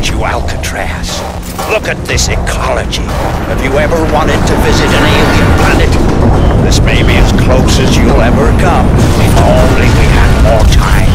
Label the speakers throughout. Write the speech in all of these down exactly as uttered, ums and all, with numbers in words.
Speaker 1: you, Alcatraz. Look at this ecology. Have you ever wanted to visit an alien planet? This may be as close as you'll ever come, if only we had more time.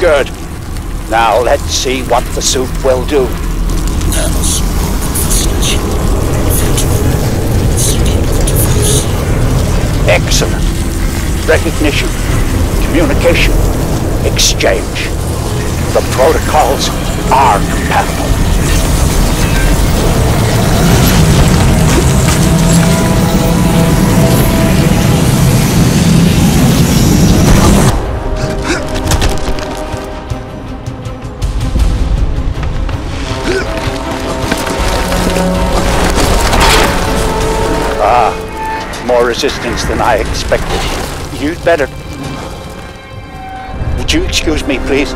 Speaker 1: Good. Now let's see what the suit will do. Excellent. Recognition, communication, exchange. The protocols are compatible. More resistance than I expected. You'd better... Would you excuse me, please?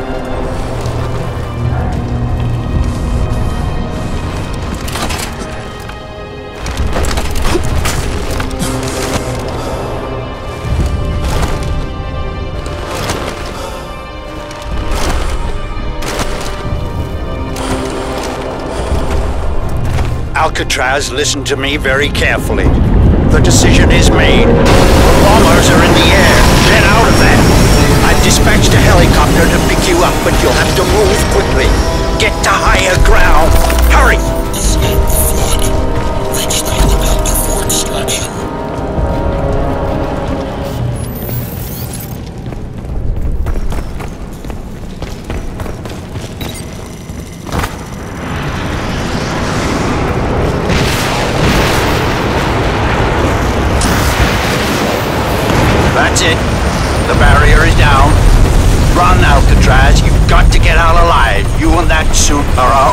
Speaker 1: Alcatraz, listen to me very carefully. The decision is made. The bombers are in the air. Get out of there. I've dispatched a helicopter to pick you up, but you'll have to move quickly. Get to higher ground. Hurry!
Speaker 2: Escape the flood. Reach the helicopter for extraction.
Speaker 1: That's it. The barrier is down. Run, Alcatraz. You've got to get out alive. You and that suit are our